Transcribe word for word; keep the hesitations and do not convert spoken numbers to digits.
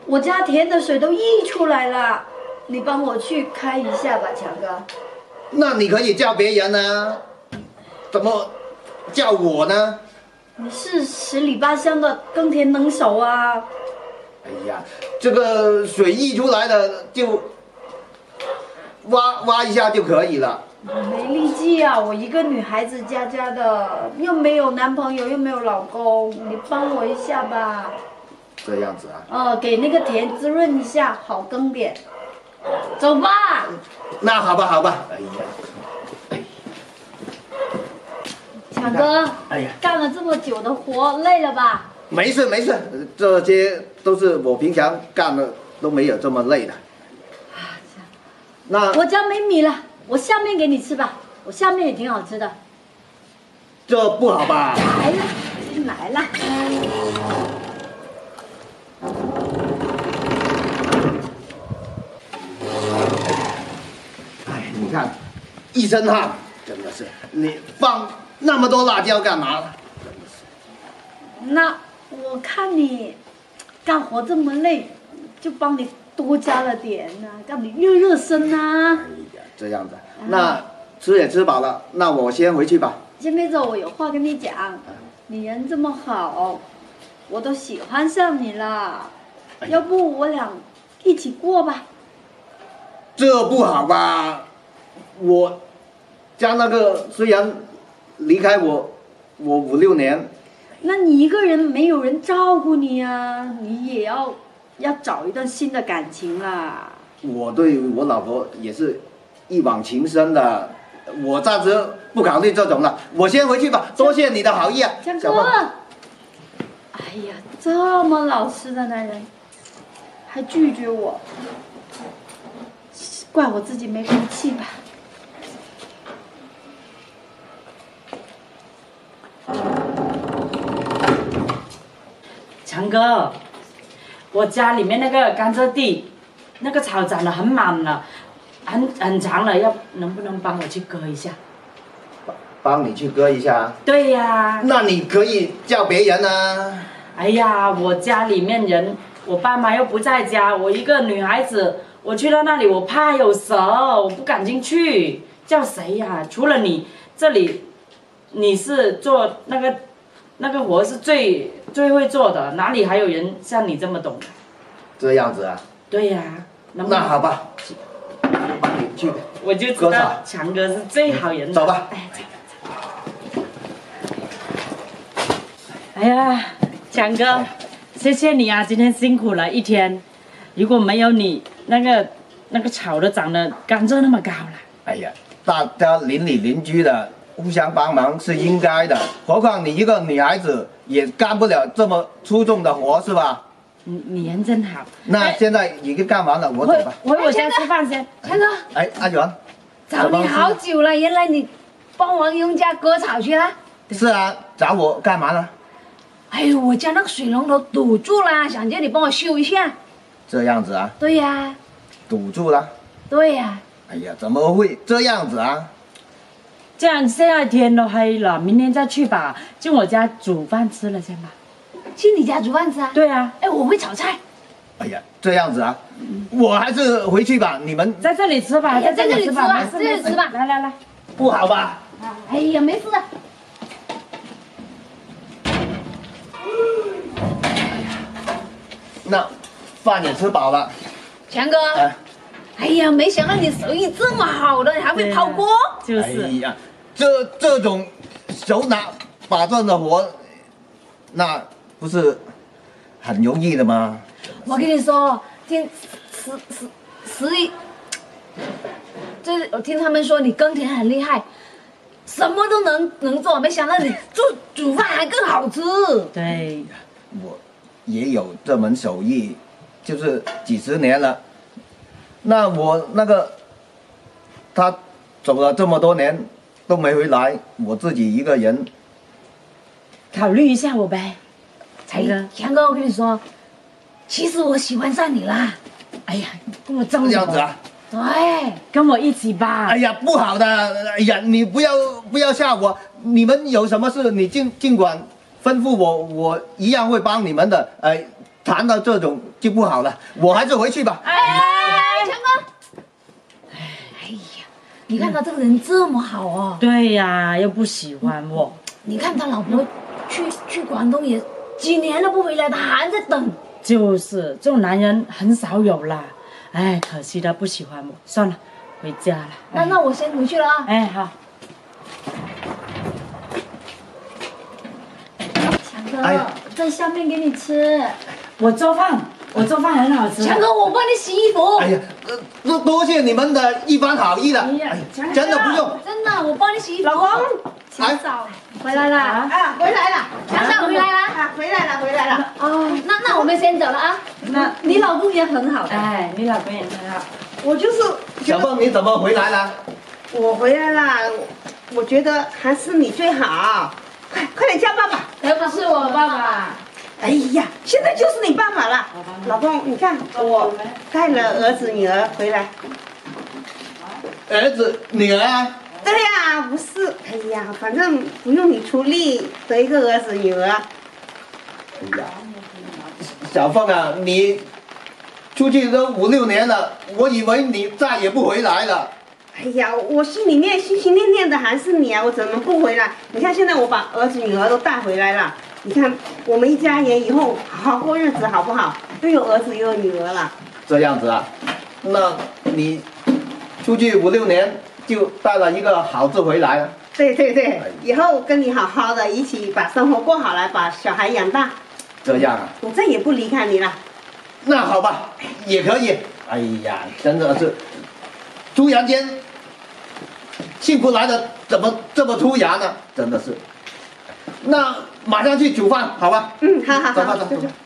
我家田的水都溢出来了，你帮我去开一下吧，强哥。 那你可以叫别人啊，怎么叫我呢？ 你是十里八乡的耕田能手啊。 哎呀，这个水溢出来了就挖挖一下就可以了。 没力气啊，我一个女孩子家家的，又没有男朋友，又没有老公，你帮我一下吧。 这样子啊？ 哦，给那个田滋润一下，好耕点。走吧。 那好吧，好吧。哎呀， 强哥， 哎呀， 干了这么久的活，累了吧？ 没事没事，这些都是我平常干的，都没有这么累的。那我家没米了，我下面给你吃吧，我下面也挺好吃的。 这不好吧？ 来了，来了。 哎，你看，一身汗，真的是。你放那么多辣椒干嘛？真的是。 那我看你干活这么累，就帮你多加了点呐、啊，让你热热身呐、啊。 哎呀，这样子，那吃也吃饱了，那我先回去吧。 先别走，我有话跟你讲。你人这么好，我都喜欢上你了。哎、要不我俩一起过吧？ 这不好吧？我家那个虽然离开我，我五六年。 那你一个人没有人照顾你啊，你也要要找一段新的感情啦。 我对我老婆也是一往情深的，我暂时不考虑这种了，我先回去吧。多谢你的好意啊， 强哥。哎呀，这么老实的男人，还拒绝我，怪我自己没福气吧。 强哥，我家里面那个甘蔗地，那个草长得很满了，很很长了，要能不能帮我去割一下？ 帮你去割一下。 对呀。 那你可以叫别人啊。 哎呀，我家里面人，我爸妈又不在家，我一个女孩子，我去到那里我怕有蛇，我不敢进去，叫谁呀？除了你，这里你是做那个那个活是最最会做的，哪里还有人像你这么懂？ 这样子啊？ 对呀。 那好吧，我帮你去。 我就知道强哥是最好人的。 走吧。 哎，走走走。哎呀，强哥，谢谢你啊，今天辛苦了一天。如果没有你，那个那个草都长得甘蔗那么高了。 哎呀，大家邻里邻居的互相帮忙是应该的，何况你一个女孩子也干不了这么粗重的活，是吧？ 你你人真好。 那现在已经干完了，我走吧。 回我家吃饭先。 强哥。 哎，阿元。 找你好久了，原来你帮王庸家割草去了。 是啊，找我干嘛呢？ 哎呦，我家那个水龙头堵住了，想叫你帮我修一下。 这样子啊？ 对呀。 堵住了？ 对呀。 哎呀，怎么会这样子啊？ 这样现在天都黑了，明天再去吧，进我家煮饭吃了先吧。 去你家煮饭吃啊？ 对啊。 哎，我会炒菜。 哎呀，这样子啊，我还是回去吧。你们在这里吃吧， 哎、在这里吃吧， 在这里吃吧。来来来， 不好吧？ 哎呀，没事的。 那饭也吃饱了。 强哥。哎。哎呀，没想到你手艺这么好的，还会抛锅。 就是。 哎呀，这这种手拿把攥的活，那不是很容易的吗？ 我跟你说，听十十十一，这我听他们说你耕田很厉害，什么都能能做，没想到你做煮饭还更好吃。 对， 我也有这门手艺，就是几十年了。那我那个他走了这么多年都没回来，我自己一个人。 考虑一下我呗，才哥。 强哥，我跟你说。其实我喜欢上你啦！ 哎呀，跟我这么这样子啊？ 对， 跟我一起吧。 哎呀，不好的！哎呀，你不要不要吓我！你们有什么事，你尽尽管吩咐我，我一样会帮你们的。哎， 谈到这种就不好了，我还是回去吧。 哎哎哎，强哥！哎呀，你看他这个人这么好哦。 对呀，又不喜欢我。 你看他老婆去去广东也几年了不回来，他还在等。 就是这种男人很少有啦。哎，可惜他不喜欢我，算了，回家了。 那那我先回去了啊。 哎，好。 强哥，在下面给你吃。 我做饭，我做饭很好吃。 强哥，我帮你洗衣服。 哎呀，呃多多谢你们的一番好意了。 哎呀， 真的不用。 真的，我帮你洗衣服。 老公， 哎， 回来了。 啊，回来了， 强哥回来了。 啊，回来了，回来了。 哦，那那我们先走了啊。 那你老公也很好的。 哎，你老公也很好。 我就是小凤你怎么回来了？ 我回来了，我觉得还是你最好。快快点叫爸爸！ 又不是我爸爸。 哎呀，现在就是你爸爸了。老公，你看我带了儿子女儿回来。 儿子女儿啊？ 对呀，不是，哎呀，反正不用你出力，得一个儿子女儿。 哎呀，小凤啊，你出去都五六年了，我以为你再也不回来了。 哎呀，我心里面心心念念的还是你啊，我怎么不回来？你看现在我把儿子女儿都带回来了，你看我们一家人以后好好过日子好不好？又有儿子又有女儿了。 这样子啊，那你出去五六年就带了一个好字回来了。 对对对，以后跟你好好的一起把生活过好来，把小孩养大。 这样啊？ 我再也不离开你了。 那好吧，也可以。哎呀，真的是突然间幸福来的怎么这么突然呢？真的是。那马上去煮饭，好吧？ 嗯，好好好， 走吧走吧走走。